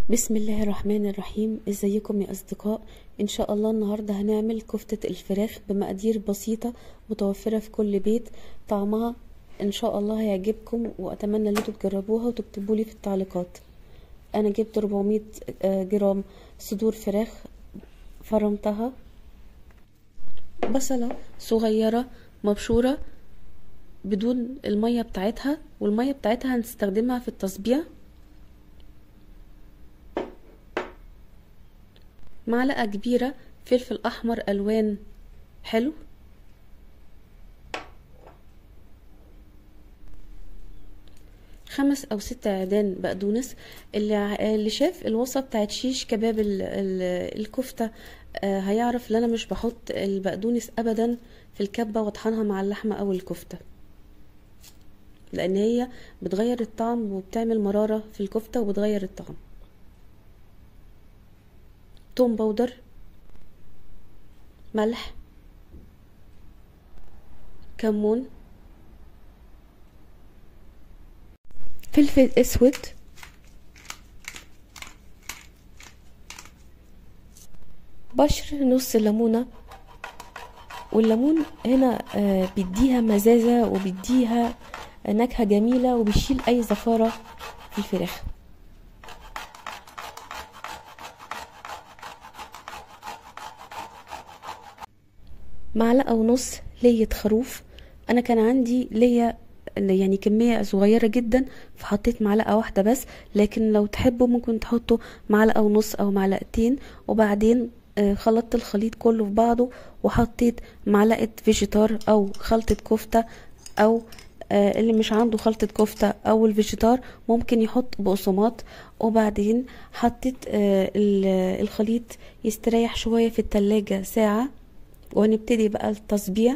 بسم الله الرحمن الرحيم. ازيكم يا اصدقاء؟ ان شاء الله النهارده هنعمل كفتة الفراخ بمقادير بسيطة متوفرة في كل بيت. طعمها ان شاء الله هيعجبكم، واتمنى ان انتوا تجربوها وتكتبوا لي في التعليقات. انا جبت 400 جرام صدور فراخ، فرمتها. بصلة صغيرة مبشورة بدون المية بتاعتها، والمية بتاعتها هنستخدمها في التصبيع. معلقة كبيرة فلفل احمر الوان حلو، خمس او 6 عيدان بقدونس. اللي شاف الوصفه بتاعت شيش كباب الكفته هيعرف ان انا مش بحط البقدونس ابدا في الكبه واطحنها مع اللحمه او الكفته، لان هي بتغير الطعم وبتعمل مراره في الكفته وبتغير الطعم. توم بودر، ملح، كمون، فلفل اسود، بشر نص ليمونه. والليمون هنا بيديها مزازه وبيديها نكهه جميله وبيشيل اي زفاره في الفراخ. معلقه ونص لية خروف. انا كان عندي ليا يعني كمية صغيرة جدا فحطيت معلقة واحدة بس، لكن لو تحبوا ممكن تحطوا معلقة ونص او معلقتين. وبعدين خلطت الخليط كله في بعضه وحطيت معلقة فيجيتار او خلطة كفتة، او اللي مش عنده خلطة كفتة او الفيجيتار ممكن يحط بقسماط. وبعدين حطيت الخليط يستريح شوية في التلاجة ساعة، وهنبتدي بقى التصبيع.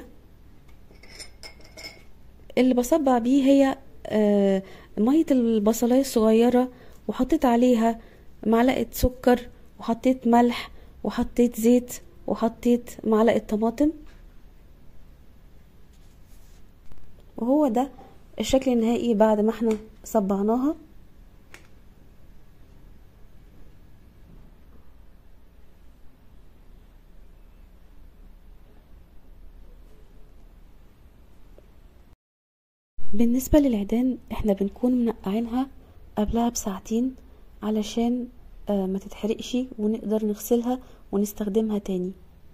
اللي بصبع بيه هي مية البصلاية الصغيرة، وحطيت عليها معلقة سكر، وحطيت ملح، وحطيت زيت، وحطيت معلقة طماطم. وهو ده الشكل النهائي بعد ما احنا صبعناها. بالنسبة للعيدان احنا بنكون منقعينها قبلها بساعتين علشان ما تتحرقش ونقدر نغسلها ونستخدمها تاني.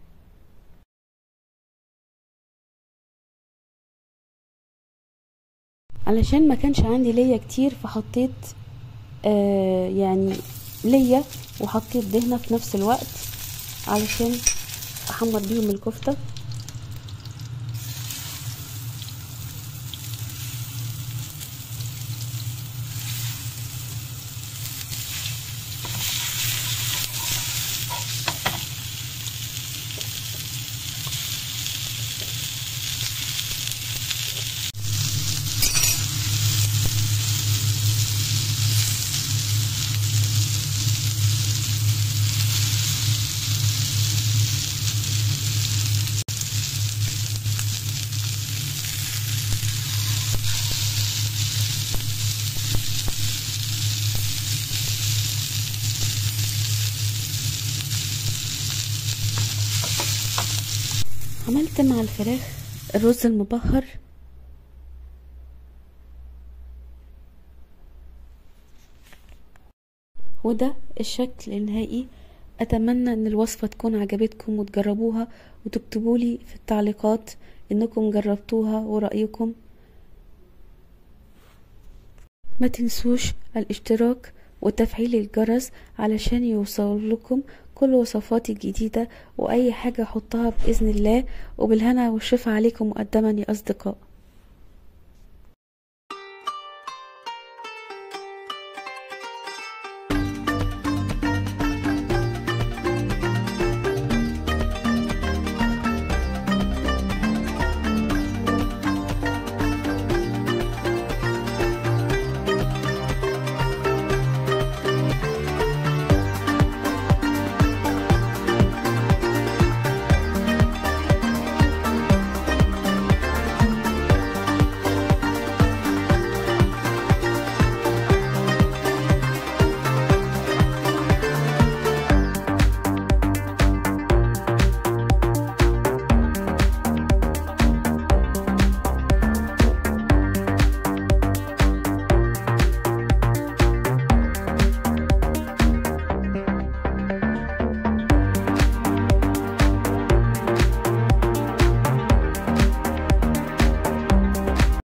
علشان ما كانش عندي ليا كتير فحطيت يعني ليا، وحطيت دهنة في نفس الوقت علشان احمر بيهم الكفتة. عملت مع الفراخ الرز المبهر، وده الشكل النهائي. اتمنى ان الوصفة تكون عجبتكم وتجربوها وتكتبولي في التعليقات انكم جربتوها ورأيكم. ما تنسوش الاشتراك وتفعيل الجرس علشان يوصل لكم كل وصفاتي الجديدة واي حاجة احطها باذن الله. وبالهنا والشفا عليكم مقدما يا اصدقاء.